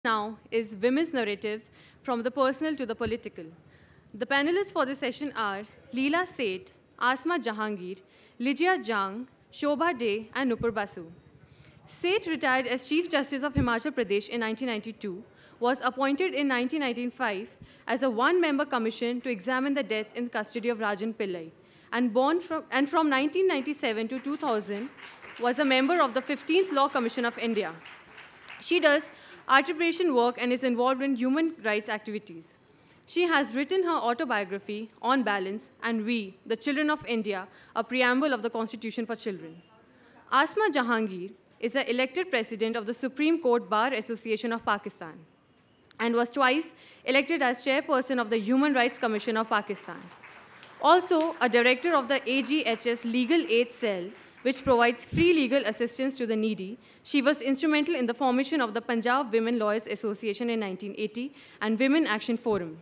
now is Women's Narratives from the Personal to the Political. The panelists for this session are Leela Seth, Asma Jahangir, Lijia Jang, Shobha De, and Nupur Basu. Seth retired as Chief Justice of Himachal Pradesh in 1992, was appointed in 1995 as a one-member commission to examine the deaths in custody of Rajan Pillai, and from 1997 to 2000 was a member of the 15th Law Commission of India. She does arbitration work and is involved in human rights activities. She has written her autobiography, On Balance, and We, the Children of India, a preamble of the Constitution for Children. Asma Jahangir is the elected president of the Supreme Court Bar Association of Pakistan and was twice elected as chairperson of the Human Rights Commission of Pakistan. Also, a director of the AGHS Legal Aid Cell, which provides free legal assistance to the needy. She was instrumental in the formation of the Punjab Women Lawyers Association in 1980 and Women Action Forum.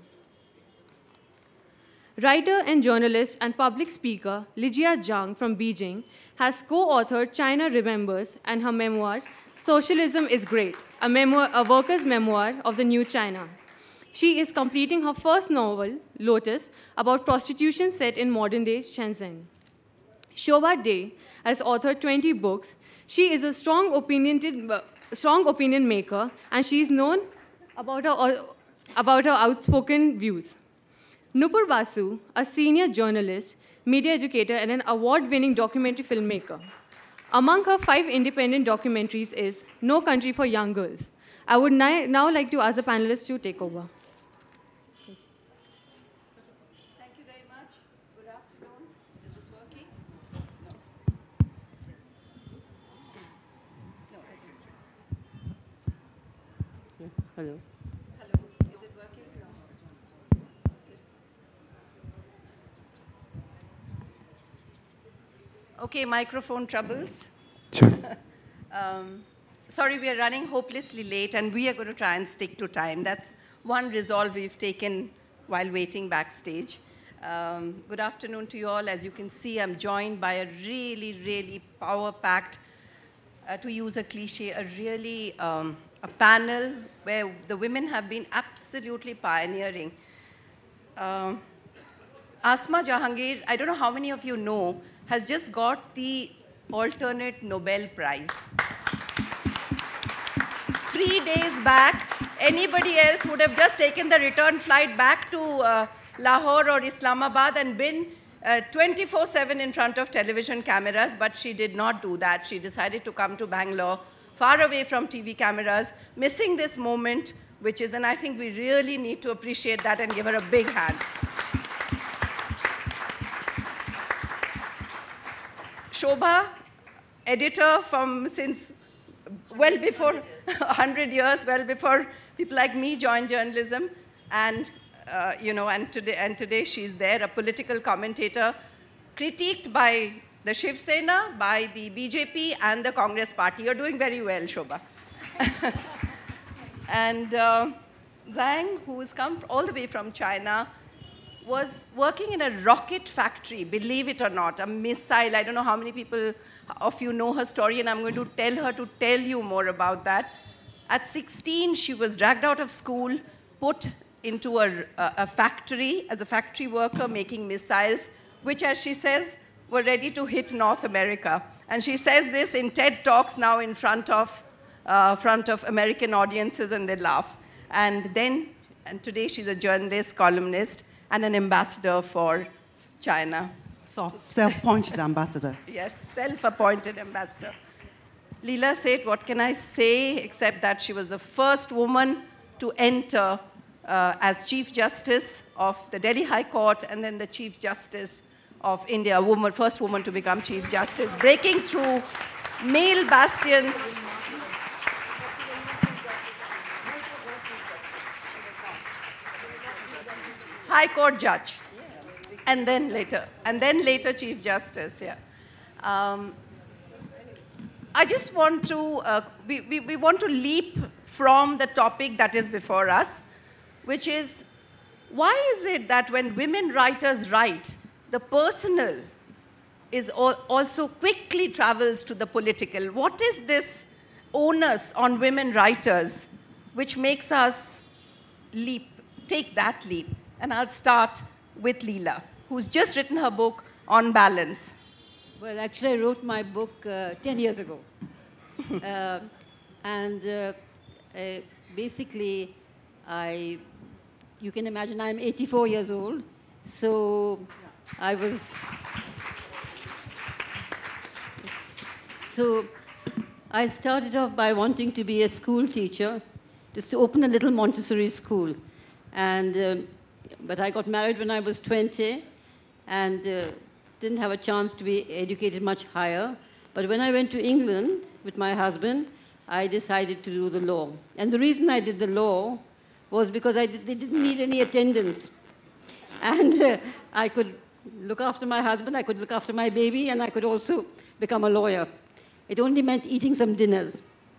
Writer and journalist and public speaker Lijia Jang from Beijing has co-authored China Remembers and her memoir, Socialism is Great, a worker's memoir of the new China. She is completing her first novel, Lotus, about prostitution set in modern-day Shenzhen. Shobha De has authored 20 books. She is a strong opinion maker, and she is known about her outspoken views. Nupur Basu, a senior journalist, media educator, and an award-winning documentary filmmaker. Among her 5 independent documentaries is No Country for Young Girls. I would now like to ask the panelists to take over. Thank you very much. Good afternoon. Is this working? No. No. Hello. Hello. Is it working? Okay, microphone troubles. Sure. Sorry, we are running hopelessly late, and we are going to try and stick to time. That's one resolve we've taken while waiting backstage. Good afternoon to you all. As you can see, I'm joined by a really, really power-packed, to use a cliche, a panel where the women have been absolutely pioneering. Asma Jahangir, I don't know how many of you know, has just got the alternate Nobel Prize. 3 days back, anybody else would have just taken the return flight back to Lahore or Islamabad and been 24/7 in front of television cameras, but she did not do that. She decided to come to Bangalore, far away from TV cameras, missing this moment, which is, and I think we really need to appreciate that and give her a big hand. Shobha, editor since well before 100 years, well before people like me joined journalism, and today she's there, a political commentator, critiqued by the Shiv Sena, by the BJP, and the Congress Party. You're doing very well, Shobha. And Zhang, who's come all the way from China, was working in a rocket factory, believe it or not, a missile. I don't know how many people of you know her story, and I'm going to tell her to tell you more about that. At 16, she was dragged out of school, put into a factory as a factory worker making missiles, which, as she says, were ready to hit North America. And she says this in TED Talks now in front of American audiences, and they laugh. And today she's a journalist, columnist, and an ambassador for China. Self-appointed ambassador. Yes, self-appointed ambassador. Leela Seth, what can I say except that she was the first woman to enter as Chief Justice of the Delhi High Court, and then the Chief Justice of India, first woman to become Chief Justice, breaking through male bastions. High Court judge, and then later Chief Justice, yeah. I just want to, we want to leap from the topic that is before us, which is, why is it that when women writers write, the personal is also quickly travels to the political? What is this onus on women writers which makes us take that leap. And I'll start with Leela, who's just written her book on balance. Well, actually, I wrote my book 10 years ago. Basically, you can imagine I'm 84 years old. So I started off by wanting to be a school teacher, just to open a little Montessori school. But I got married when I was 20 and didn't have a chance to be educated much higher. But when I went to England with my husband, I decided to do the law. And the reason I did the law was because they didn't need any attendance. And I could look after my husband, I could look after my baby, and I could also become a lawyer. It only meant eating some dinners.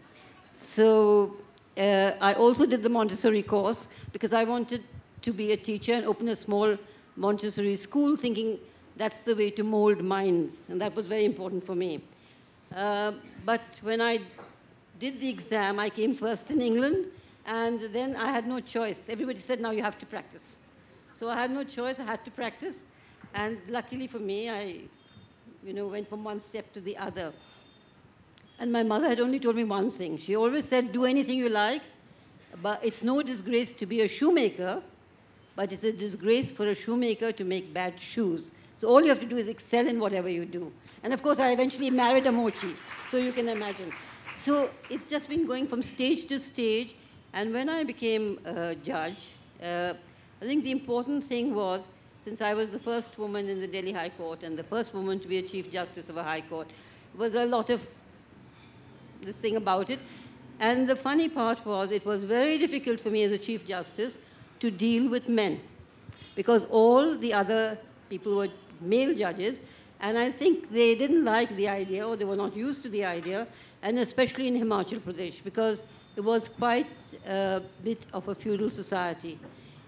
So I also did the Montessori course because I wanted to be a teacher and open a small Montessori school, thinking that's the way to mold minds. And that was very important for me. But when I did the exam, I came first in England, and then I had no choice. Everybody said, now you have to practice. So I had no choice, I had to practice. And luckily for me, I went from one step to the other. And my mother had only told me one thing. She always said, do anything you like, but it's no disgrace to be a shoemaker, but it's a disgrace for a shoemaker to make bad shoes. So all you have to do is excel in whatever you do. And of course, I eventually married a mochi, so you can imagine. So it's just been going from stage to stage. And when I became a judge, I think the important thing was, since I was the first woman in the Delhi High Court and the first woman to be a Chief Justice of a High Court, there was a lot of this thing about it. And the funny part was, it was very difficult for me as a Chief Justice to deal with men, because all the other people were male judges, and I think they didn't like the idea, or they were not used to the idea, and especially in Himachal Pradesh, because it was quite a bit of a feudal society.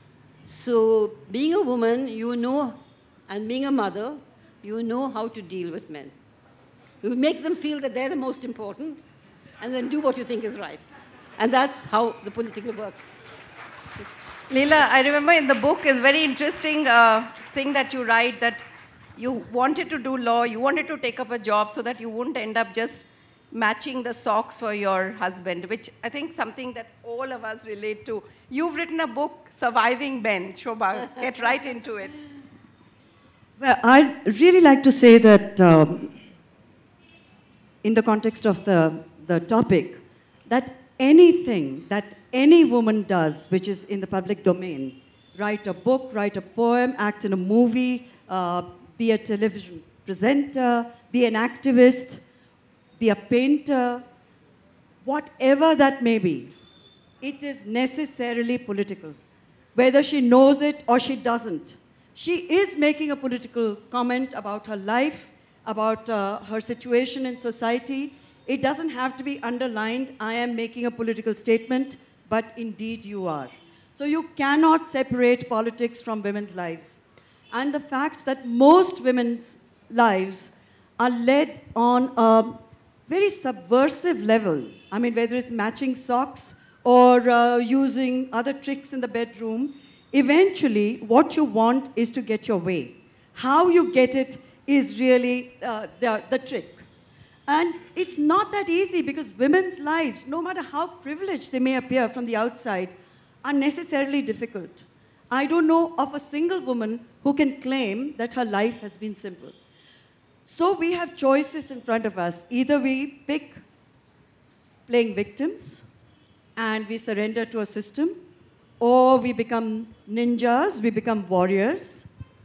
So being a woman, and being a mother, you know how to deal with men. You make them feel that they're the most important, and then do what you think is right. And that's how the political works. Leela, I remember in the book is a very interesting thing that you write, that you wanted to do law, you wanted to take up a job so that you wouldn't end up just matching the socks for your husband, which I think something that all of us relate to. You've written a book, Surviving Men. Shobha, get right into it. Well, I'd really like to say that in the context of the topic, that anything that any woman does which is in the public domain, write a book, write a poem, act in a movie, be a television presenter, be an activist, be a painter, whatever that may be, it is necessarily political. Whether she knows it or she doesn't. She is making a political comment about her life, about her situation in society. It doesn't have to be underlined, I am making a political statement, but indeed you are. So you cannot separate politics from women's lives. And the fact that most women's lives are led on a very subversive level. I mean, whether it's matching socks or using other tricks in the bedroom, eventually what you want is to get your way. How you get it is really the trick. And it's not that easy, because women's lives, no matter how privileged they may appear from the outside, are necessarily difficult. I don't know of a single woman who can claim that her life has been simple. So we have choices in front of us. Either we pick playing victims and we surrender to a system, or we become ninjas, we become warriors,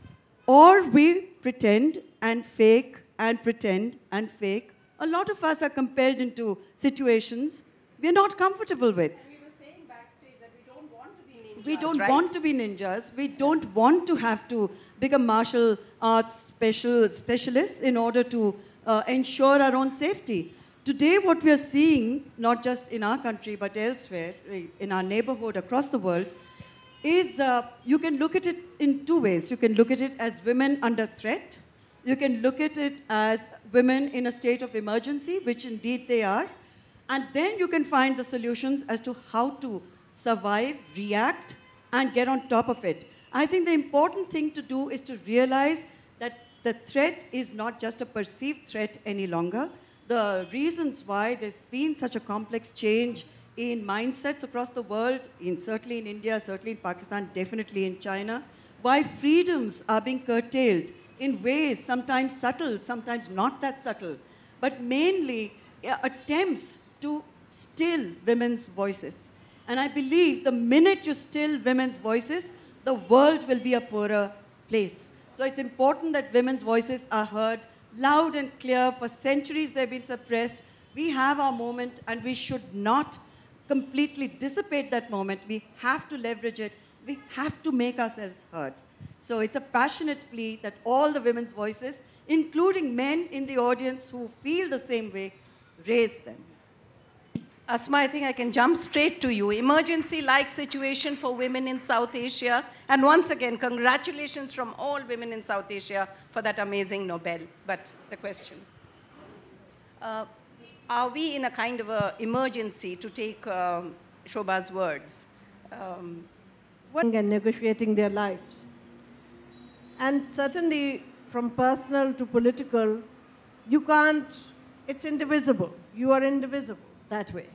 or we pretend and fake and pretend and fake. A lot of us are compelled into situations we're not comfortable with. We were saying backstage that we don't want to be ninjas, We don't right? want to be ninjas. We don't want to have to become martial arts specialists in order to ensure our own safety. Today, what we are seeing, not just in our country, but elsewhere, in our neighborhood, across the world, is you can look at it in two ways. You can look at it as women under threat. You can look at it as women in a state of emergency, which indeed they are. And then you can find the solutions as to how to survive, react, and get on top of it. I think the important thing to do is to realize that the threat is not just a perceived threat any longer. The reasons why there's been such a complex change in mindsets across the world, certainly in India, certainly in Pakistan, definitely in China, why freedoms are being curtailed in ways sometimes subtle, sometimes not that subtle, but mainly attempts to still women's voices. And I believe the minute you still women's voices, the world will be a poorer place. So it's important that women's voices are heard loud and clear. For centuries they've been suppressed. We have our moment, and we should not completely dissipate that moment. We have to leverage it. We have to make ourselves heard. So it's a passionate plea that all the women's voices, including men in the audience who feel the same way, raise them. Asma, I think I can jump straight to you. Emergency-like situation for women in South Asia. And once again, congratulations from all women in South Asia for that amazing Nobel. But the question, are we in a kind of an emergency, to take Shobha's words? And negotiating their lives. And certainly from personal to political, you can't, it's indivisible. You are indivisible that way.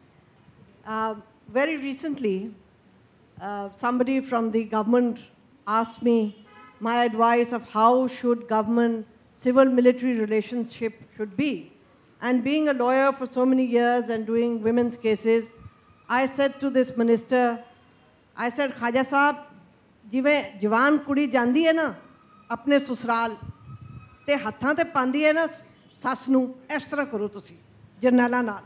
Very recently, somebody from the government asked me my advice of how should government civil-military relationship should be. And being a lawyer for so many years and doing women's cases, I said to this minister, I said, Khaja Sahab, jive jawan kudi jandi hai na, apne susral, te hathan te pandi hai na, sas nu, is tarah karo tusi, jarnaila naal.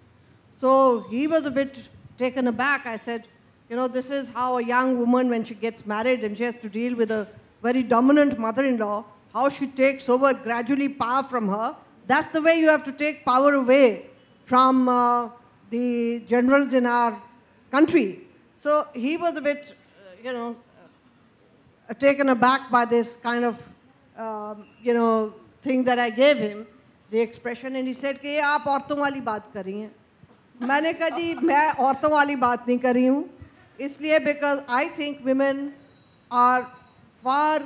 So he was a bit taken aback. I said, you know, this is how a young woman, when she gets married and she has to deal with a very dominant mother-in-law, how she takes over gradually power from her. That's the way you have to take power away from the generals in our country. So he was a bit, you know, taken aback by this kind of, you know, thing that I gave him, the expression, and he said, "Ki aap aurton wali baat kar rahi hain." मैंने कहा जी मैं औरतों वाली बात नहीं कर रही हूँ इसलिए because I think women are far,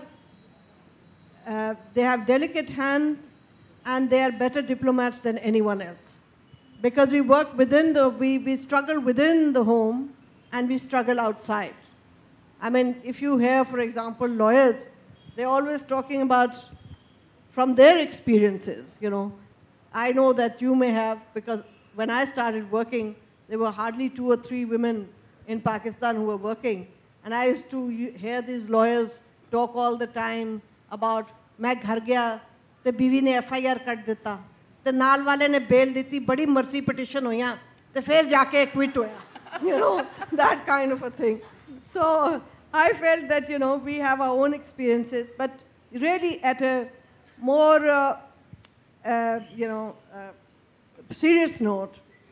they have delicate hands and they are better diplomats than anyone else. Because we work within the, we struggle within the home and we struggle outside. I mean, if you hear, for example, lawyers, they're always talking about from their experiences, you know. I know that you may have, because when I started working, there were hardly 2 or 3 women in Pakistan who were working. And I used to hear these lawyers talk all the time about, मैं घर गया, तो बीवी ने FIR कर देता, तो नाल वाले ने bail देती, बड़ी mercy petition होया, तो फिर जाके quit होया. You know, that kind of a thing. So I felt that, you know, we have our own experiences, but really at a more, you know, serious note,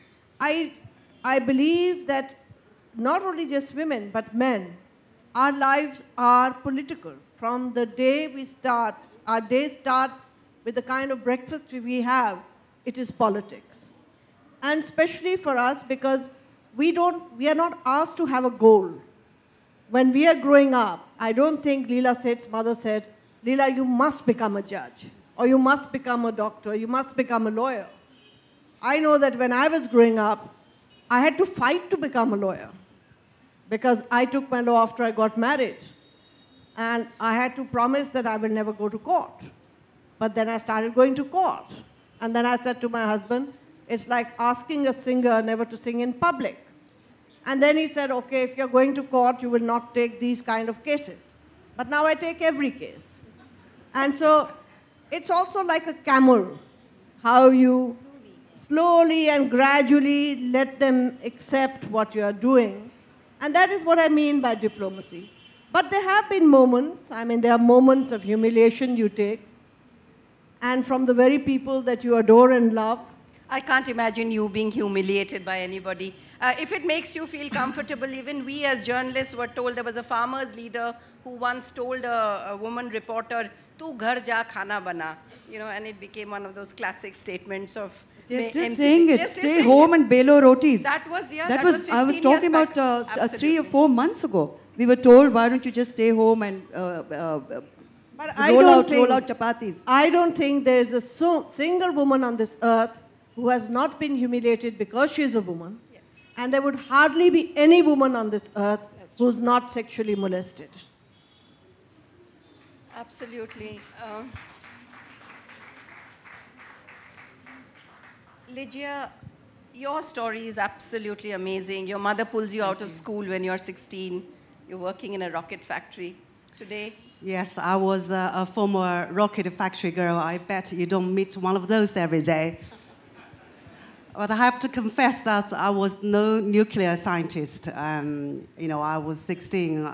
I believe that not only just women, but men, our lives are political. From the day we start, our day starts with the kind of breakfast we have, it is politics. And especially for us, because we are not asked to have a goal. When we are growing up, I don't think Leela Seth's mother said, Leela, you must become a judge, or you must become a doctor, you must become a lawyer. I know that when I was growing up, I had to fight to become a lawyer because I took my law after I got married. And I had to promise that I will never go to court. But then I started going to court. And then I said to my husband, it's like asking a singer never to sing in public. And then he said, okay, if you're going to court, you will not take these kind of cases. But now I take every case. And so it's also like a camel, how you slowly and gradually let them accept what you are doing. And that is what I mean by diplomacy. But there have been moments, I mean, there are moments of humiliation you take, and from the very people that you adore and love. I can't imagine you being humiliated by anybody. If it makes you feel comfortable, even we as journalists were told, there was a farmer's leader who once told a woman reporter, "Tu ghar ja khana bana," you know, and it became one of those classic statements of They're still saying it. Stay home and belo rotis. That was, yeah, that was I was talking about 3 or 4 months ago. We were told, why don't you just stay home and but roll out chapatis. I don't think there's a single woman on this earth who has not been humiliated because she's a woman. Yes. And there would hardly be any woman on this earth who's not sexually molested. Absolutely. Lygia, your story is absolutely amazing. Your mother pulls you out of school when you're 16. You're working in a rocket factory. Today? Yes, I was a former rocket factory girl. I bet you don't meet one of those every day. But I have to confess that I was no nuclear scientist. I was 16.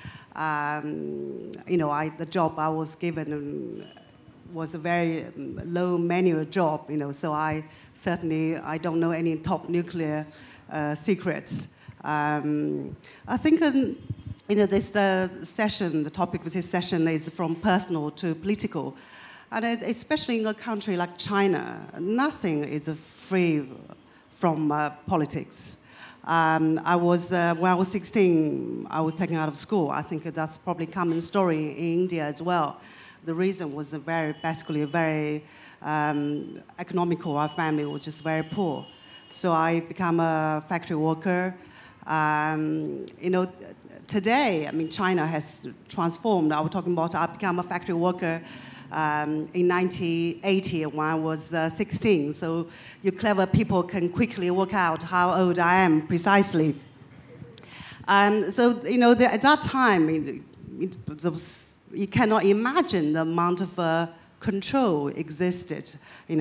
The job I was given was a very low manual job, so I don't know any top nuclear secrets. I think, this session, the topic of this session is from personal to political. And especially in a country like China, nothing is free from politics. When I was 16, I was taken out of school. I think that's probably a common story in India as well. The reason was basically a very economical. Our family was just very poor. So I became a factory worker. Today, China has transformed. I was talking about I became a factory worker in 1980 when I was 16. So you clever people can quickly work out how old I am precisely. At that time, you cannot imagine the amount of control existed.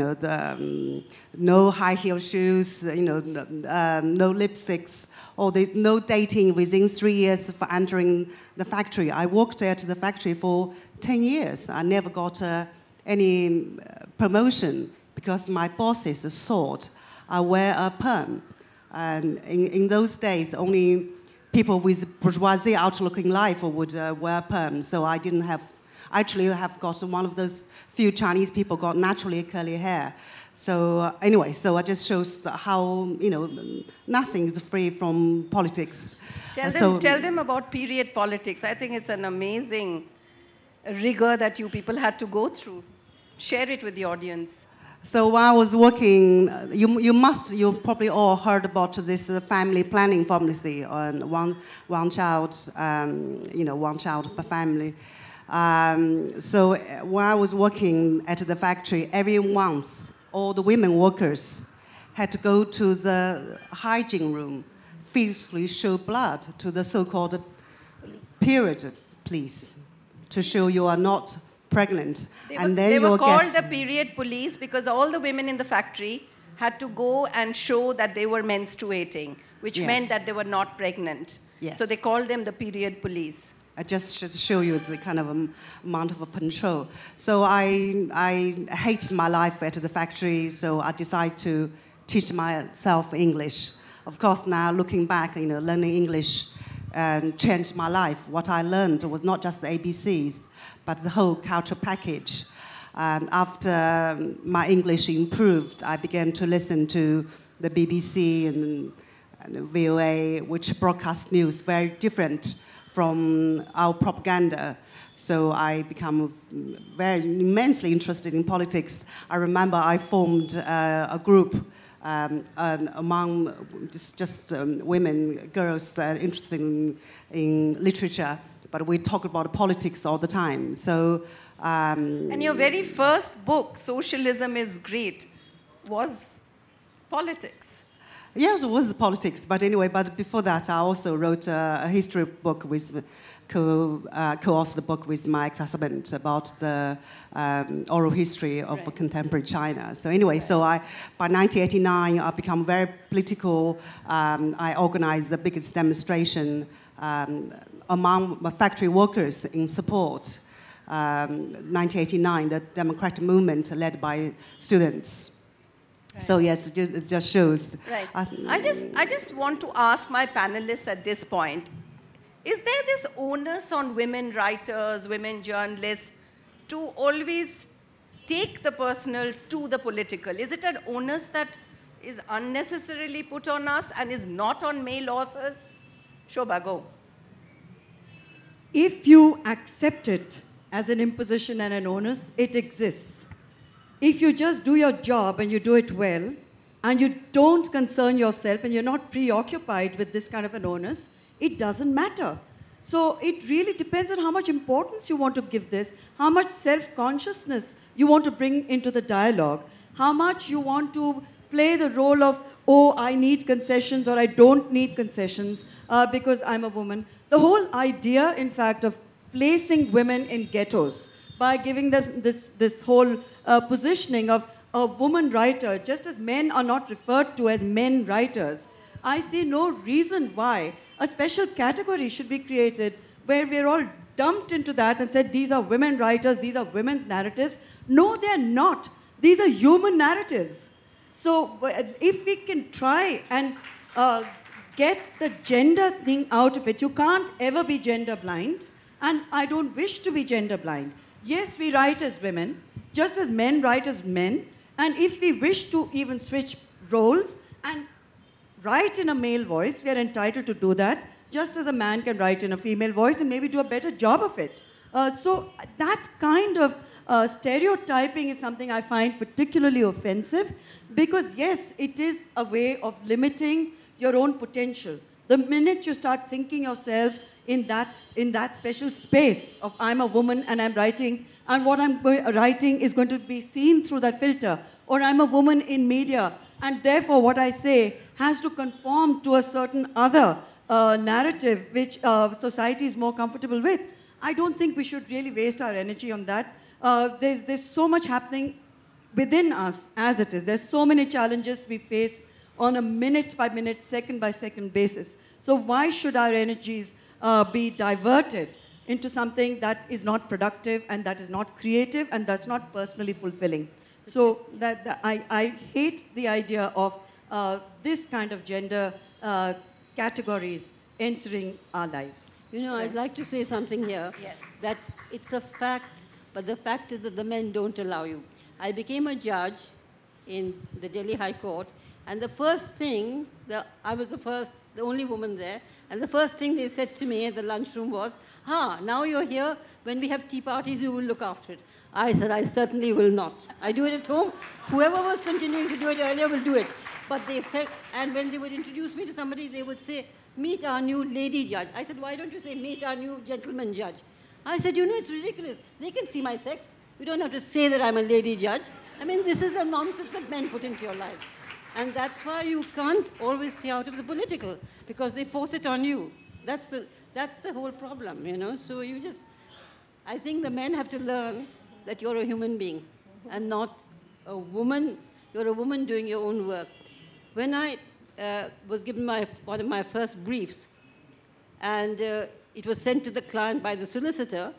No high heel shoes, no lipsticks, no dating within 3 years for entering the factory. I worked at the factory for 10 years. I never got any promotion because my bosses thought I wear a perm. And in those days, only people with bourgeoisie outlook in life would wear perm. So I didn't have, actually have got one of those few Chinese people got naturally curly hair. So anyway, so it just shows how, nothing is free from politics. Tell them about period politics. I think it's an amazing rigor that you people had to go through. Share it with the audience. So while I was working, you probably all heard about this family planning policy on one child, one child per family. So while I was working at the factory, every once, all the women workers had to go to the hygiene room, physically show blood to the so-called period police to show you are not pregnant. They were called the period police because all the women in the factory had to go and show that they were menstruating, which meant that they were not pregnant. Yes. So they called them the period police. I just to show you the kind of amount of control. So I hated my life at the factory, so I decided to teach myself English. Of course, now looking back, learning English changed my life. What I learned was not just the ABCs, but the whole cultural package. And after my English improved, I began to listen to the BBC and VOA, which broadcast news very different from our propaganda. So I became very immensely interested in politics. I remember I formed a group among just women, girls interested in literature, but we talk about politics all the time. So, and your very first book, Socialism is Great, was politics. Yes, it was politics, but anyway, but before that, I also wrote a history book with, co-authored a book with my ex-husband about the oral history of contemporary China. So anyway, so by 1989, I became very political. I organized the biggest demonstration among factory workers in support. 1989, the democratic movement led by students. Right. So yes, it just shows. Right. I just want to ask my panelists at this point, is there this onus on women writers, women journalists to always take the personal to the political? Is it an onus that is unnecessarily put on us and is not on male authors? Shobha, go. If you accept it as an imposition and an onus, it exists. If you just do your job and you do it well, and you don't concern yourself and you're not preoccupied with this kind of an onus, it doesn't matter. So it really depends on how much importance you want to give this, how much self-consciousness you want to bring into the dialogue, how much you want to play the role of, oh, I need concessions or I don't need concessions because I'm a woman. The whole idea, in fact, of placing women in ghettos by giving them this whole positioning of a woman writer, just as men are not referred to as men writers, I see no reason why a special category should be created where we're all dumped into that and said, these are women writers, these are women's narratives. No, they're not. These are human narratives. So if we can try and get the gender thing out of it, you can't ever be gender blind, and I don't wish to be gender blind. Yes, we write as women, just as men write as men, and if we wish to even switch roles and write in a male voice, we are entitled to do that, just as a man can write in a female voice and maybe do a better job of it. So that kind of stereotyping is something I find particularly offensive because, yes, it is a way of limiting your own potential. The minute you start thinking yourself in that special space of I'm a woman and I'm writing, and what I'm writing is going to be seen through that filter, or I'm a woman in media, and therefore what I say has to conform to a certain other narrative which society is more comfortable with. I don't think we should really waste our energy on that. There's so much happening within us as it is. There's so many challenges we face on a minute-by-minute, second-by-second basis. So why should our energies be diverted into something that is not productive and that is not creative and that's not personally fulfilling? So I hate the idea of this kind of gender categories entering our lives. You know, I'd like to say something here. Yes. That it's a fact, but the fact is that the men don't allow you. I became a judge in the Delhi High Court, and the first thing, I was the only woman there, and the first thing they said to me at the lunchroom was, now you're here, when we have tea parties, you will look after it. I said, I certainly will not. I do it at home. Whoever was continuing to do it earlier will do it. But and when they would introduce me to somebody, they would say, meet our new lady judge. I said, why don't you say, meet our new gentleman judge? I said, you know, it's ridiculous. They can see my sex. You don't have to say that I'm a lady judge. I mean, this is the nonsense that men put into your life. And that's why you can't always stay out of the political, because they force it on you. That's the whole problem, you know. So I think the men have to learn that you're a human being and not a woman. You're a woman doing your own work. When I was given one of my first briefs, and it was sent to the client by the solicitor,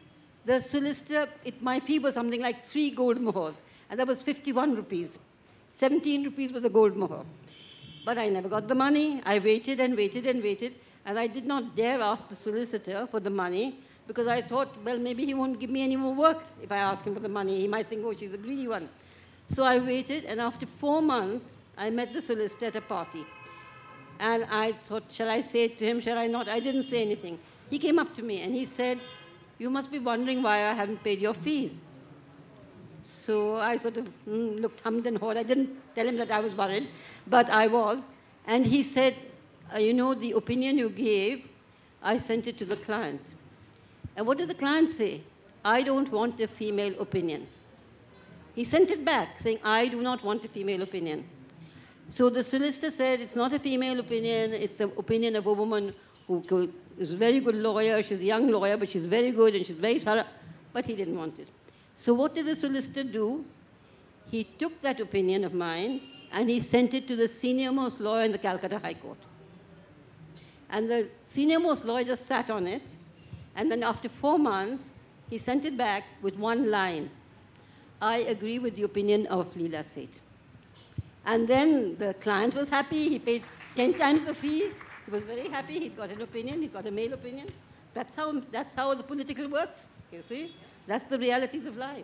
my fee was something like 3 gold mohurs, and that was 51 rupees. 17 rupees was a gold mohr. But I never got the money. I waited and waited and waited, and I did not dare ask the solicitor for the money because I thought, well, maybe he won't give me any more work if I ask him for the money. He might think, oh, she's a greedy one. So I waited, and after 4 months, I met the solicitor at a party. And I thought, shall I say it to him, shall I not? I didn't say anything. He came up to me, and he said, you must be wondering why I haven't paid your fees. So I sort of looked, hummed and hawed. I didn't tell him that I was worried, but I was. And he said, you know, the opinion you gave, I sent it to the client. And what did the client say? I don't want a female opinion. He sent it back, saying, I do not want a female opinion. So the solicitor said, it's not a female opinion, it's an opinion of a woman who is a very good lawyer, she's a young lawyer, but she's very good and she's very thorough, but he didn't want it. So what did the solicitor do? He took that opinion of mine and he sent it to the senior-most lawyer in the Calcutta High Court. And the senior-most lawyer just sat on it, and then after 4 months, he sent it back with one line. I agree with the opinion of Leela Seth. And then the client was happy. He paid 10 times the fee. He was very happy. He got an opinion. He got a male opinion. That's how the political works, you see. That's the realities of life.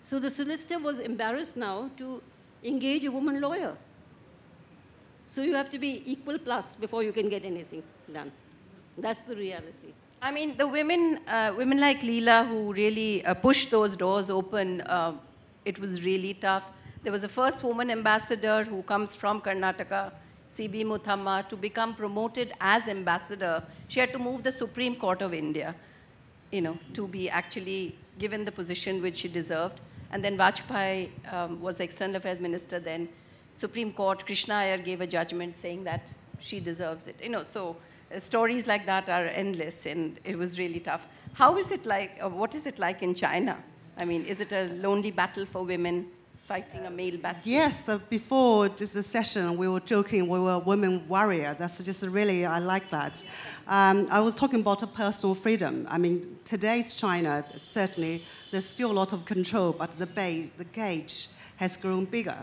So the solicitor was embarrassed now to engage a woman lawyer. So you have to be equal plus before you can get anything done. That's the reality. I mean, the women like Leela who really pushed those doors open, it was really tough. There was a first woman ambassador who comes from Karnataka, C.B. Muthamma, to become promoted as ambassador. She had to move the Supreme Court of India, to be actually given the position which she deserved. And then Vajpayee was the External Affairs Minister then. Supreme Court, Krishna Iyer gave a judgment saying that she deserves it. So stories like that are endless, and it was really tough. How is it like, what is it like in China? I mean, is it a lonely battle for women fighting a male bastion? Yes, before this session, we were joking we were a women warrior. That's just really, I like that. I was talking about a personal freedom. I mean, today's China, certainly, there's still a lot of control, but the gauge has grown bigger.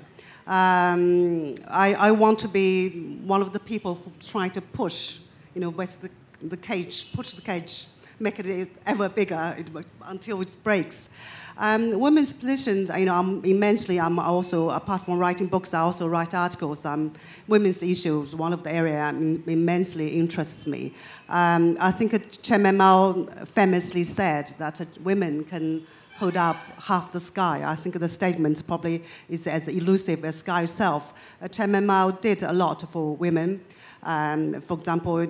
I want to be one of the people who try to push, with the cage, push the cage, make it ever bigger until it breaks. Women's positions, I'm also, apart from writing books, I also write articles on women's issues. One of the areas immensely interests me. I think Chairman Mao famously said that women can hold up half the sky. I think the statement probably is as elusive as sky itself. Chairman Mao did a lot for women. For example,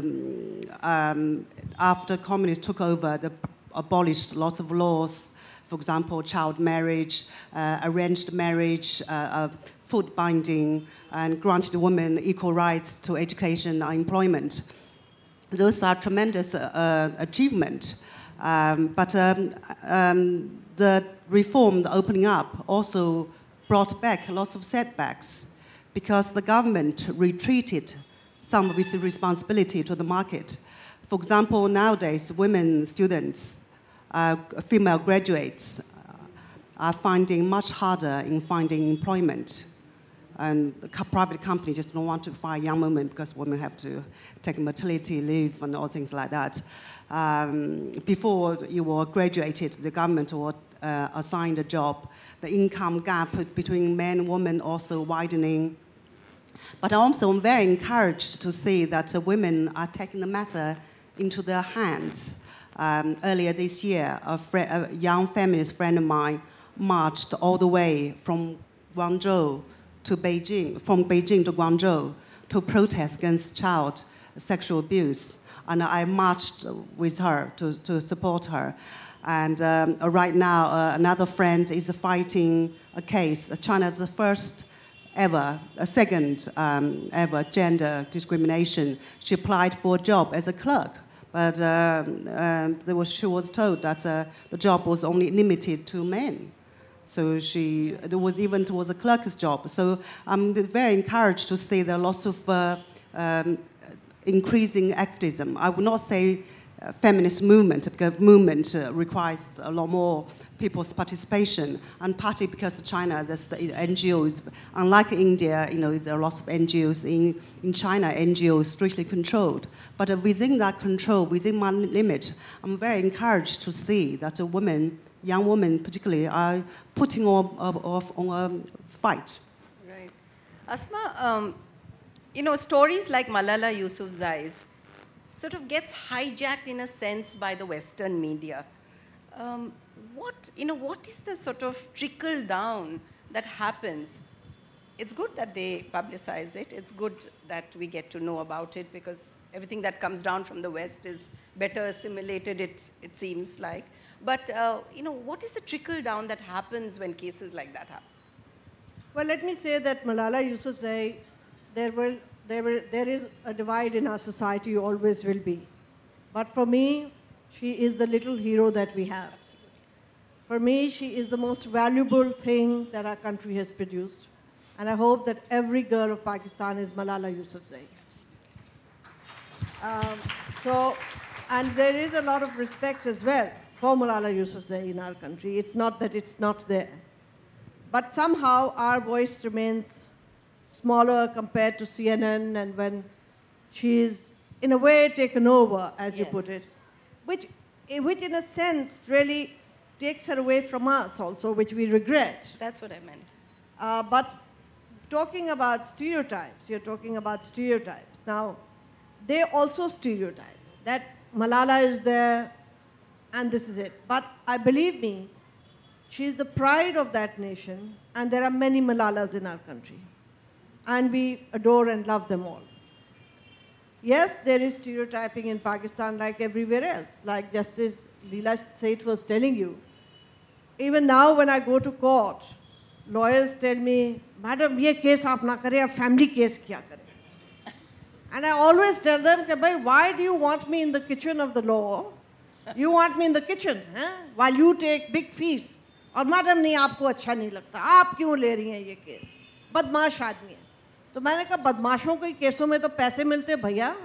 after communists took over, they abolished lots of laws. For example, child marriage, arranged marriage, foot binding, and granted women equal rights to education and employment. Those are tremendous achievements. But the reform, the opening up, also brought back lots of setbacks because the government retreated some of its responsibility to the market. For example, nowadays, women students, female graduates, are finding much harder in finding employment. And the private companies just don't want to fire young women because women have to take maternity leave and all things like that. Before you were graduated, the government would assign a job. The income gap between men and women also widening. But also I'm very encouraged to see that women are taking the matter into their hands. Earlier this year, a young feminist friend of mine marched all the way from Guangzhou to Beijing, from Beijing to Guangzhou, to protest against child sexual abuse. And I marched with her to support her. And right now, another friend is fighting a case. China is the first ever, second ever gender discrimination. She applied for a job as a clerk, but she was told that the job was only limited to men. So there was a clerk's job. So I'm very encouraged to see there are lots of increasing activism. I would not say feminist movement, because movement requires a lot more people's participation, and partly because China, there's NGOs. Unlike India, there are lots of NGOs in China. NGOs strictly controlled, but within that control, within my limit, I'm very encouraged to see that young women particularly, are putting on a fight. Right, Asma. Stories like Malala Yousafzai's sort of gets hijacked in a sense by the Western media. What is the sort of trickle down that happens? It's good that they publicize it. It's good that we get to know about it because everything that comes down from the West is better assimilated, it seems like. But, what is the trickle down that happens when cases like that happen? Well, let me say that Malala Yousafzai, there is a divide in our society, always will be. But for me, she is the little hero that we have. For me, she is the most valuable thing that our country has produced. And I hope that every girl of Pakistan is Malala Yousafzai. And there is a lot of respect as well for Malala Yousafzai in our country. It's not that it's not there. But somehow our voice remains smaller compared to CNN, and when she is, in a way, taken over, as you put it, which in a sense really takes her away from us also, which we regret. That's what I meant. But talking about stereotypes, you're talking about stereotypes. Now, they also stereotype that Malala is there and this is it. But believe me, she's the pride of that nation, and there are many Malalas in our country. And we adore and love them all. Yes, there is stereotyping in Pakistan like everywhere else, like Justice Leela Seth was telling you. Even now when I go to court, lawyers tell me, Madam, ye case aap na kare, family case kya kare? And I always tell them, why do you want me in the kitchen of the law? You want me in the kitchen, while you take big fees. और madam नहीं आपको अच्छा नहीं लगता, आप क्यों ले रही हैं ये केस? बदमाश आदमी है. तो मैंने कहा बदमाशों के केसों में तो पैसे मिलते भैया.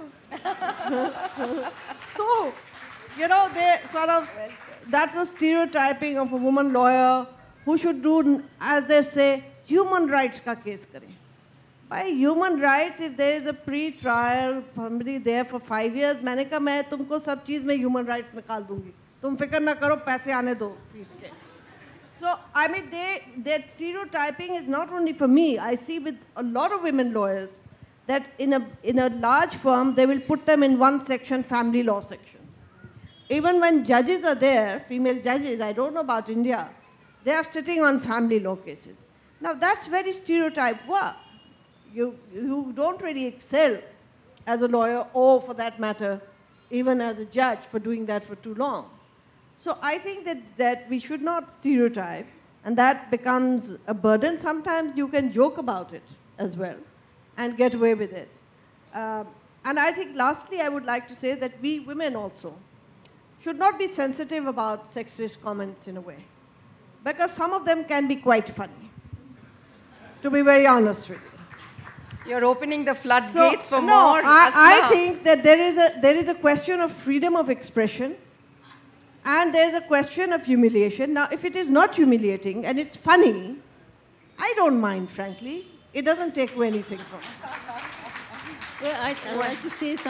So, you know, they sort of, that's a stereotyping of a woman lawyer who should do, as they say, human rights ka case kare. By human rights, if there is a pre-trial, somebody there for 5 years, मैंने कहा मैं तुमको सब चीज़ में human rights निकाल दूँगी. तुम फिक्र ना करो, पैसे आने दो फीस के. So, I mean, that stereotyping is not only for me. I see with a lot of women lawyers that in a large firm, they will put them in one section, family law section. Even when judges are there, female judges, I don't know about India, they are sitting on family law cases. Now, that's very stereotyped work. You don't really excel as a lawyer or, for that matter, even as a judge for doing that for too long. So I think that we should not stereotype, and that becomes a burden. Sometimes you can joke about it as well and get away with it. And I think lastly, I would like to say that we women also should not be sensitive about sexist comments in a way, because some of them can be quite funny, to be very honest with you. You're opening the floodgates for no, more. I think that there is a question of freedom of expression, and there's a question of humiliation. Now, if it is not humiliating and it's funny, I don't mind, frankly. It doesn't take away anything from it. Well, I'd like to say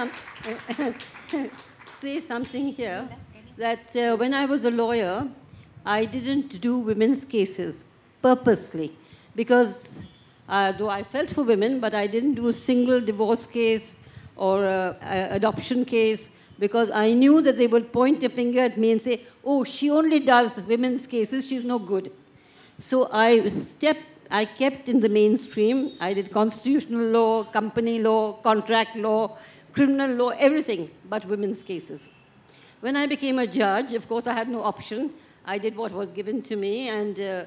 something here, that when I was a lawyer, I didn't do women's cases purposely, because though I felt for women, but I didn't do a single divorce case or adoption case, because I knew that they would point a finger at me and say, oh, she only does women's cases, she's no good. So I kept in the mainstream. I did constitutional law, company law, contract law, criminal law, everything but women's cases. When I became a judge, of course, I had no option. I did what was given to me, and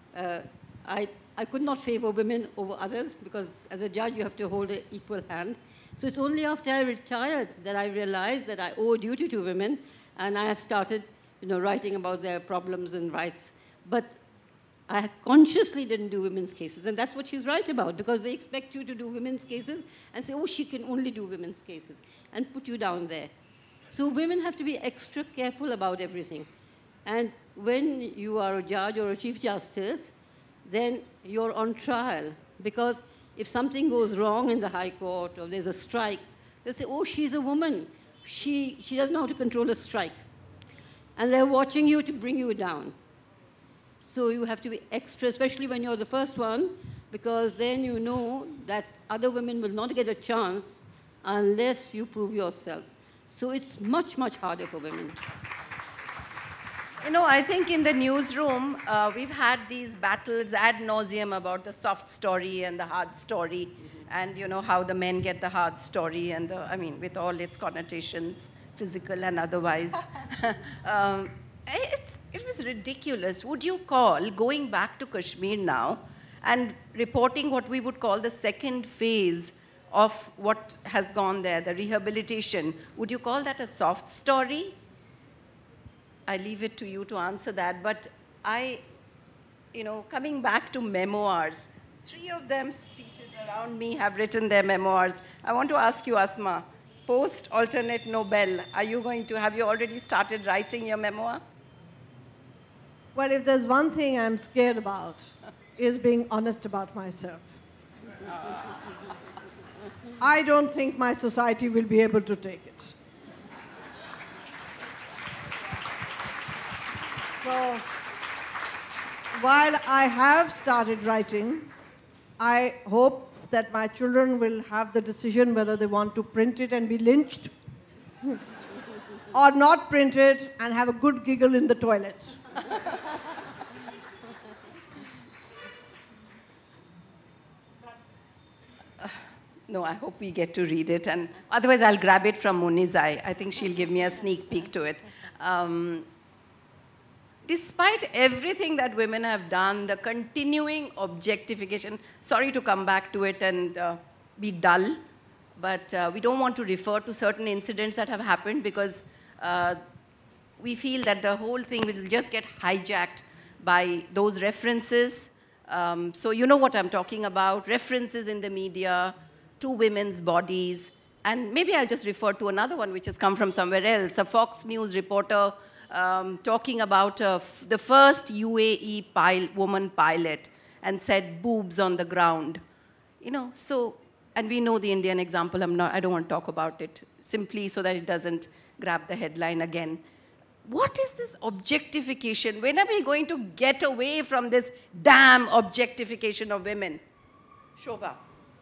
I could not favor women over others, because as a judge, you have to hold an equal hand. So it's only after I retired that I realized that I owe a duty to women, and I have started, writing about their problems and rights. But I consciously didn't do women's cases, and that's what she's right about, because they expect you to do women's cases and say, oh, she can only do women's cases, and put you down there. So women have to be extra careful about everything. And when you are a judge or a chief justice, then you're on trial, because if something goes wrong in the High Court or there's a strike, they'll say, oh, she's a woman. She doesn't know how to control a strike. And they're watching you to bring you down. So you have to be extra, especially when you're the first one, because then you know that other women will not get a chance unless you prove yourself. So it's much, much harder for women. I think in the newsroom, we've had these battles ad nauseum about the soft story and the hard story, and how the men get the hard story, and with all its connotations, physical and otherwise. It was ridiculous. Would you call going back to Kashmir now and reporting what we would call the second phase of what has gone there, the rehabilitation, would you call that a soft story? I leave it to you to answer that, but coming back to memoirs, 3 of them seated around me have written their memoirs. I want to ask you, Asma, post-alternate Nobel, have you already started writing your memoir? Well, if there's one thing I'm scared about, is being honest about myself. I don't think my society will be able to take it. So while I have started writing, I hope that my children will have the decision whether they want to print it and be lynched or not print it and have a good giggle in the toilet. No, I hope we get to read it. And otherwise, I'll grab it from Munizai. I think she'll give me a sneak peek to it. Despite everything that women have done, the continuing objectification, sorry to come back to it and be dull, but we don't want to refer to certain incidents that have happened because we feel that the whole thing will just get hijacked by those references. So you know what I'm talking about, references in the media to women's bodies. And maybe I'll just refer to another one which has come from somewhere else, a Fox News reporter talking about the first UAE woman pilot and said boobs on the ground. You know, so, and we know the Indian example, I don't want to talk about it, simply so that it doesn't grab the headline again. What is this objectification? When are we going to get away from this damn objectification of women? Shobha.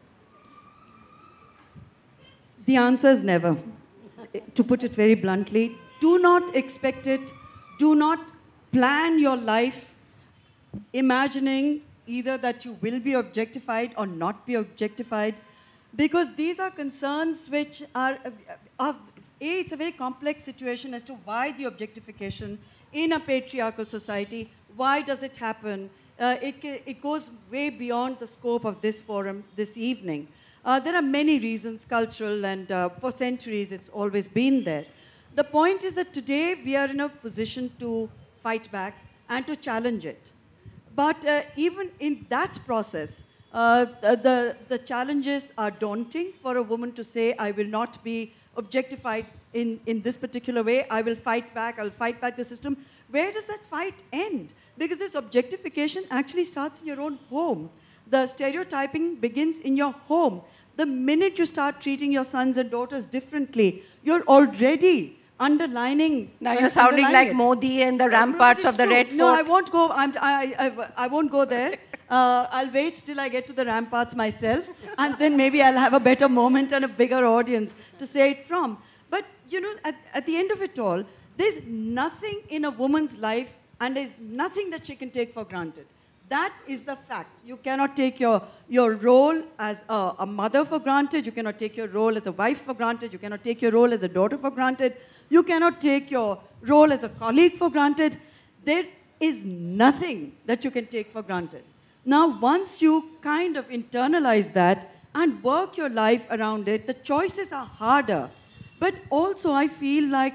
The answer is never. To put it very bluntly, do not expect it. Do not plan your life imagining either that you will be objectified or not be objectified, because these are concerns which are it's a very complex situation as to why the objectification in a patriarchal society, why does it happen? It goes way beyond the scope of this forum this evening. There are many reasons, cultural, and for centuries it's always been there. The point is that today we are in a position to fight back and to challenge it. But even in that process, the challenges are daunting for a woman to say, I will not be objectified in this particular way, I will fight back, I'll fight back the system. Where does that fight end? Because this objectification actually starts in your own home. The stereotyping begins in your home. The minute you start treating your sons and daughters differently, you're already underlining. Now you're sounding like Modi and the ramparts of the Red Fort. No, I won't go. I won't go there. I'll wait till I get to the ramparts myself, and then maybe I'll have a better moment and a bigger audience to say it from. But you know, at the end of it all, there's nothing in a woman's life, and there's nothing that she can take for granted. That is the fact. You cannot take your role as a mother for granted. You cannot take your role as a wife for granted. You cannot take your role as a daughter for granted. You cannot take your role as a colleague for granted. There is nothing that you can take for granted. Now, once you kind of internalize that and work your life around it, the choices are harder. But also, I feel like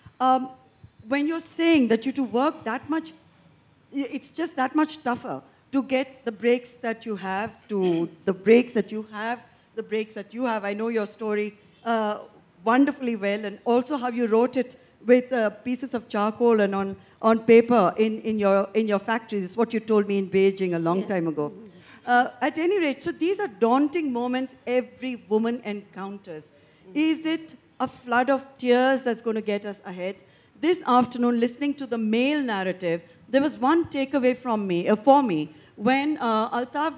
when you're saying that you to work that much, it's just that much tougher to get the breaks that you have, the breaks that you have. I know your story wonderfully well, and also how you wrote it with pieces of charcoal and on paper in your factory. This is what you told me in Beijing a long time ago. At any rate, so these are daunting moments every woman encounters. Is it a flood of tears that's going to get us ahead? This afternoon, listening to the male narrative, there was one takeaway for me when Altaf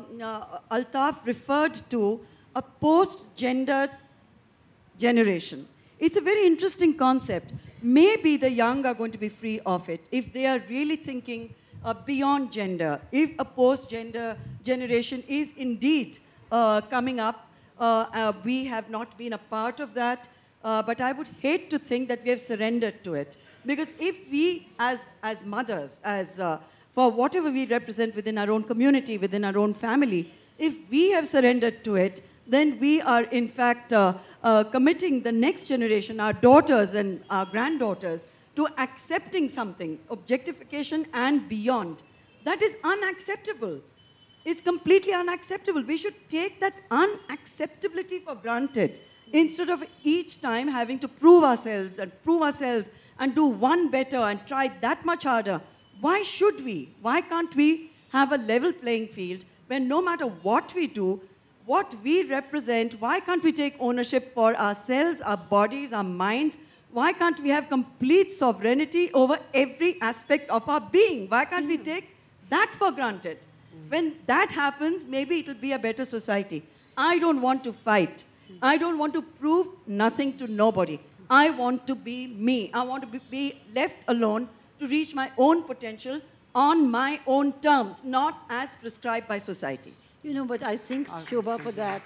referred to a post-gender generation. It's a very interesting concept. Maybe the young are going to be free of it if they are really thinking beyond gender. If a post-gender generation is indeed coming up, we have not been a part of that, but I would hate to think that we have surrendered to it. Because if we, as mothers, for whatever we represent within our own community, within our own family, if we have surrendered to it, then we are in fact committing the next generation, our daughters and our granddaughters, to accepting something, objectification and beyond. That is unacceptable. It's completely unacceptable. We should take that unacceptability for granted instead of each time having to prove ourselves and do one better and try that much harder. Why should we? Why can't we have a level playing field where no matter what we do, what we represent, why can't we take ownership for ourselves, our bodies, our minds? Why can't we have complete sovereignty over every aspect of our being? Why can't we take that for granted. When that happens, maybe it'll be a better society. I don't want to fight. I don't want to prove nothing to nobody. I want to be me. I want to be left alone to reach my own potential on my own terms, not as prescribed by society. You know, but I think, Shobha, for that,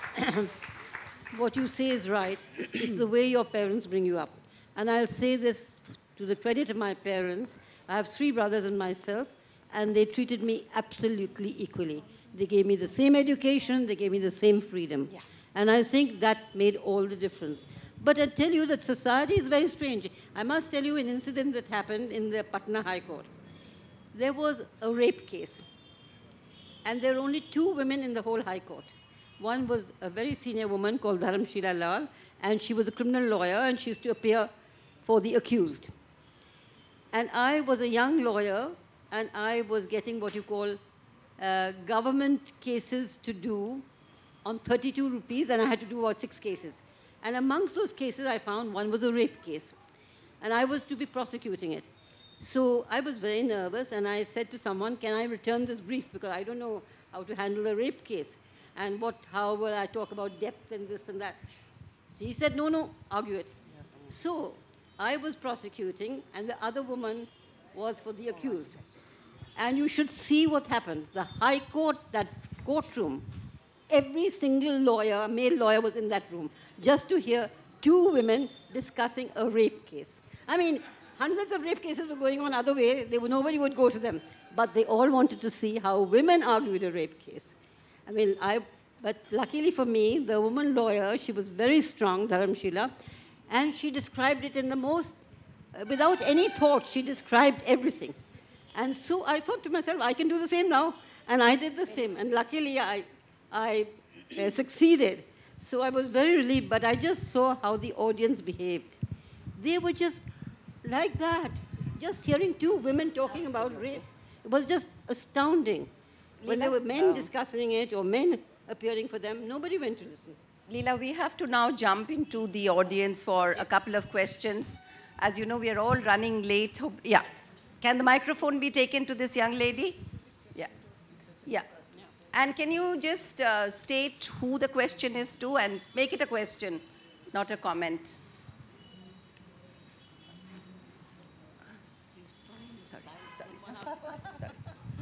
what you say is right. It's the way your parents bring you up. And I'll say this to the credit of my parents. I have 3 brothers and myself, and they treated me absolutely equally. They gave me the same education, they gave me the same freedom. Yeah. And I think that made all the difference. But I tell you that society is very strange. I must tell you an incident that happened in the Patna High Court. There was a rape case. And there were only 2 women in the whole High Court. One was a very senior woman called Dharamshila Lal, and she was a criminal lawyer, and she used to appear for the accused. And I was a young lawyer, and I was getting what you call government cases to do on 32 rupees, and I had to do about 6 cases. And amongst those cases, I found one was a rape case. And I was to be prosecuting it. So I was very nervous, and I said to someone, can I return this brief? Because I don't know how to handle a rape case. And how will I talk about depth and this and that? So he said, no, argue it. So I was prosecuting, and the other woman was for the accused. And you should see what happened. The High Court, that courtroom, every single lawyer, male lawyer, was in that room just to hear 2 women discussing a rape case. I mean, hundreds of rape cases were going on other way. Nobody would go to them. But they all wanted to see how women argued a rape case. I mean, but luckily for me, the woman lawyer, she was very strong, Dharamshila, and she described it in the most, without any thought, she described everything. And so I thought to myself, I can do the same now. And I did the same. And luckily, I succeeded. So I was very relieved, but I just saw how the audience behaved. They were just like that, just hearing 2 women talking about rape. It was just astounding. When there were men discussing it or men appearing for them, nobody went to listen. Leela, we have to now jump into the audience for a couple of questions. As you know, we are all running late. Yeah. Can the microphone be taken to this young lady? Yeah. Yeah. And can you just state who the question is to and make it a question, not a comment? Sorry.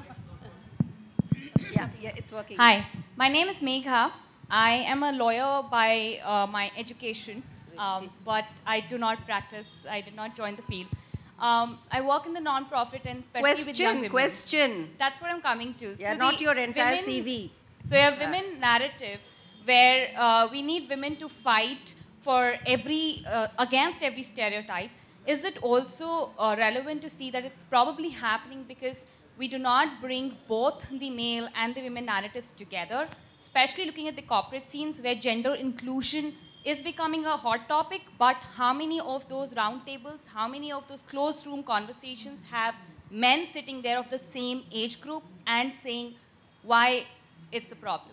Yeah, it's working. Hi, my name is Megha. I am a lawyer by my education, but I do not practice. I did not join the field. I work in the non-profit and especially with young women. Question. That's what I'm coming to. Yeah, so not your entire CV. So a women narrative where we need women to fight for against every stereotype. Is it also relevant to see that it's probably happening because we do not bring both the male and the women narratives together, especially looking at the corporate scenes where gender inclusion is becoming a hot topic, but how many of those roundtables, how many of those closed room conversations have men sitting there of the same age group and saying why it's a problem?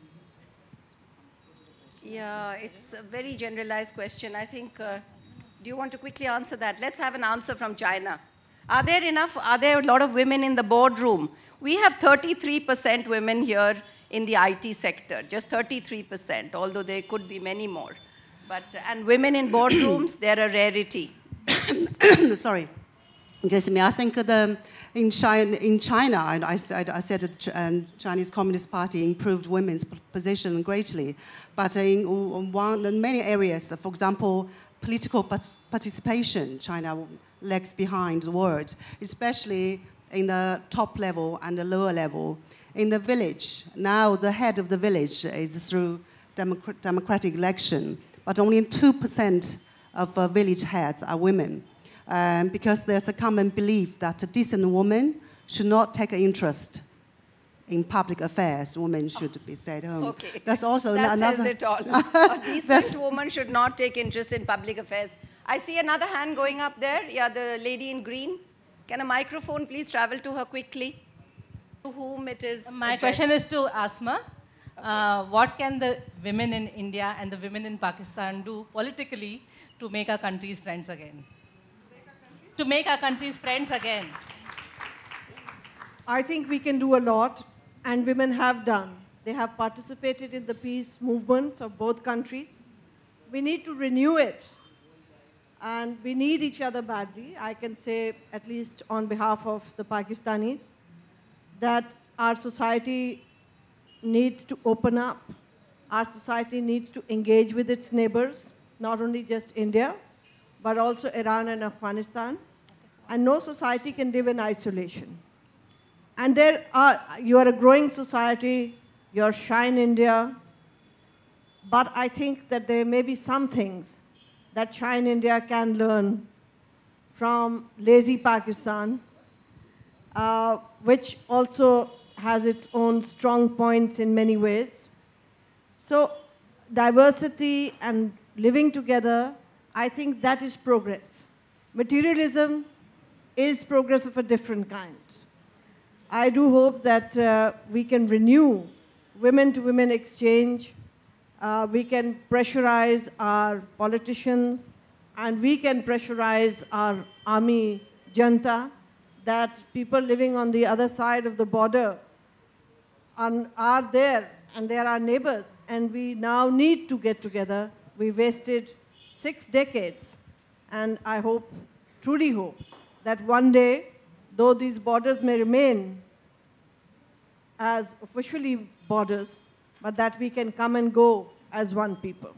Yeah, it's a very generalized question. I think, do you want to quickly answer that? Let's have an answer from China. Are there a lot of women in the boardroom? We have 33% women here in the IT sector, just 33%, although there could be many more. And women in boardrooms, they're a rarity. Sorry. Excuse me. I think in China, I said that the Chinese Communist Party improved women's position greatly. But in many areas, for example, political participation, China lags behind the world, especially in the top level and the lower level. In the village, now the head of the village is through democratic election, but only 2% of village heads are women. Because there's a common belief that a decent woman should not take an interest in public affairs. Women should be stay at home. Okay. That's also that another... says it all. A decent woman should not take interest in public affairs. I see another hand going up there. Yeah, the lady in green. Can a microphone please travel to her quickly? To whom it is My question is to Asma. Okay. What can the women in India and the women in Pakistan do politically to make our countries friends again? To make our countries friends again. I think we can do a lot, and women have done. They have participated in the peace movements of both countries. We need to renew it, and we need each other badly. I can say, at least on behalf of the Pakistanis, that our society needs to open up. Our society needs to engage with its neighbors, not only just India, but also Iran and Afghanistan. And no society can live in isolation. And you are a growing society, you're Shine India, but I think that there may be some things that Shine India can learn from lazy Pakistan, which also has its own strong points in many ways. So diversity and living together, I think that is progress. Materialism is progress of a different kind. I do hope that we can renew women-to-women exchange, we can pressurize our politicians, and we can pressurize our army junta, that people living on the other side of the border are there, and they are our neighbors, and we now need to get together. We wasted 6 decades, and I hope, truly hope, that one day, though these borders may remain as officially borders, but that we can come and go as one people.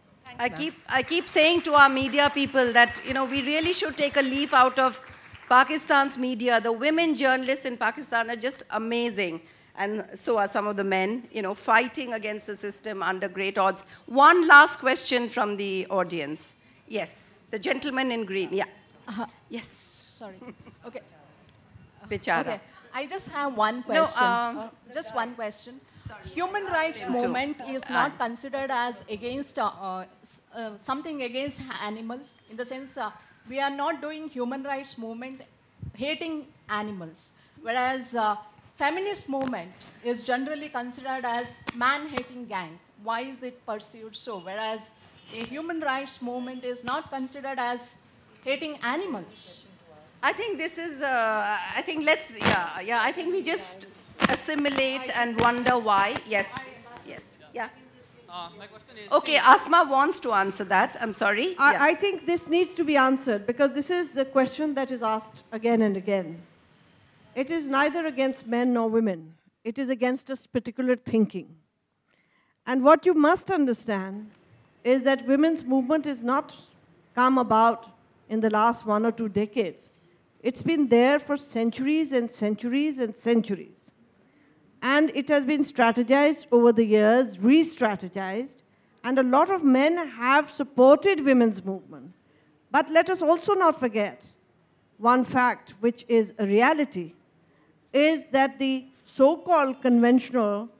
I keep saying to our media people that, you know, we really should take a leaf out of Pakistan's media. The women journalists in Pakistan are just amazing. And so are some of the men, you know, fighting against the system under great odds. One last question from the audience. Yes, the gentleman in green, yeah. Yes. Sorry, okay. Bichara. Okay. I just have one question. No, just one question. Human rights movement is not considered as against something against animals. In the sense, we are not doing human rights movement hating animals, whereas feminist movement is generally considered as man-hating gang. Why is it perceived so? Whereas a human rights movement is not considered as hating animals. I think this is, I think I think we just assimilate and wonder why. Yes, yes, yeah. My question is... Okay, Asma wants to answer that. I'm sorry. I think this needs to be answered, because this is the question that is asked again and again. It is neither against men nor women. It is against a particular thinking. And what you must understand is that women's movement has not come about in the last 1 or 2 decades. It's been there for centuries and centuries and centuries. And it has been strategized over the years, re-strategized, and a lot of men have supported women's movement. But let us also not forget one fact, which is a reality, is that the so-called conventional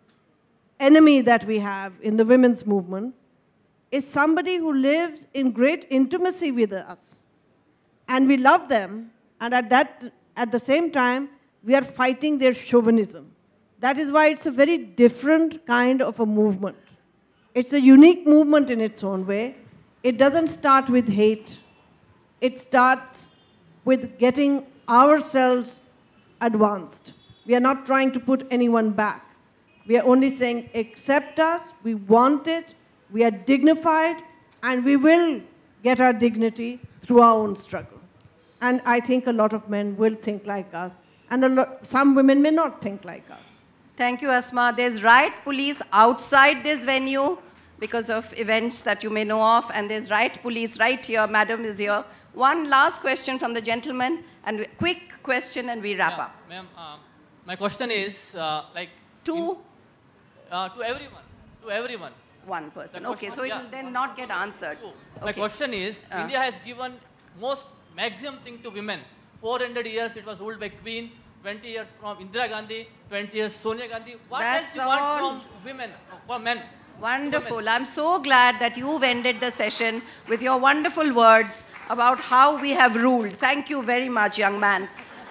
enemy that we have in the women's movement is somebody who lives in great intimacy with us. And we love them, and at the same time, we are fighting their chauvinism. That is why it's a very different kind of a movement. It's a unique movement in its own way. It doesn't start with hate. It starts with getting ourselves advanced. We are not trying to put anyone back. We are only saying, accept us, we want it, we are dignified, and we will get our dignity through our own struggle. And I think a lot of men will think like us, and some women may not think like us. Thank you, Asma. There's riot police outside this venue because of events that you may know of, and there's riot police right here. Madam is here. One last question from the gentleman, and quick question, and we wrap up. Ma'am, my question is, to everyone. One person. Okay, so it will then not get answered. My question is, India has given most maximum thing to women. 400 years it was ruled by Queen, 20 years from Indira Gandhi, 20 years Sonia Gandhi. What else you want from women, from men? Wonderful. Women. I'm so glad that you've ended the session with your wonderful words about how we have ruled. Thank you very much, young man.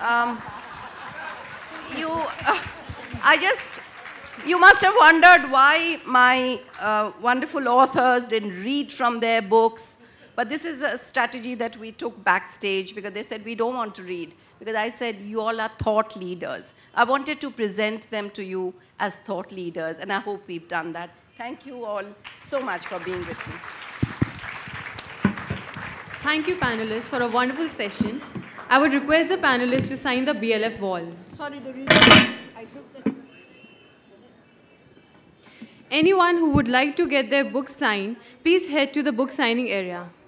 You must have wondered why my wonderful authors didn't read from their books. But this is a strategy that we took backstage because they said we don't want to read. because I said you all are thought leaders. I wanted to present them to you as thought leaders, and I hope we've done that. Thank you all so much for being with me. Thank you, panelists, for a wonderful session. I would request the panelists to sign the BLF wall. Sorry, the reason I took that. Anyone who would like to get their book signed, please head to the book signing area.